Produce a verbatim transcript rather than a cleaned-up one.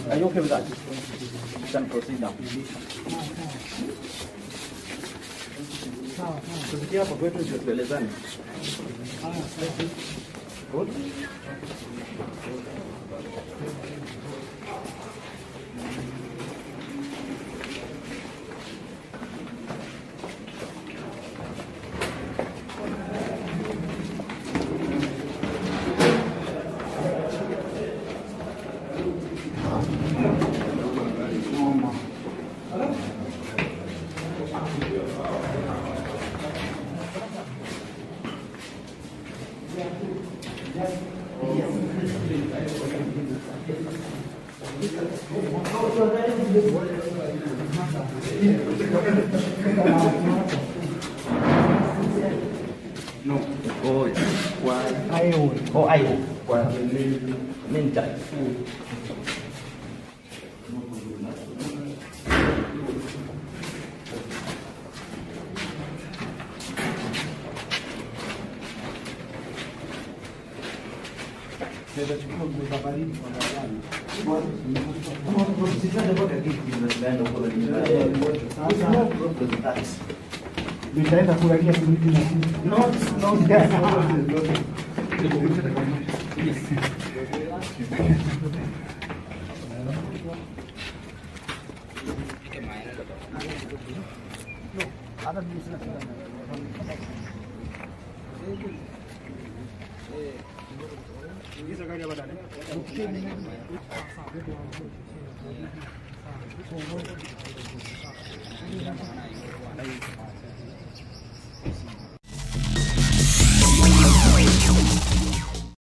Are you okay with that? You can proceed now. Kusikia hapo kwetu ndio tuelezane. Good. No. Oh, why? I O. Oh, I O. Why? Mental. Nitaenda kuangalia kurudi na sisi. No, no, Yes.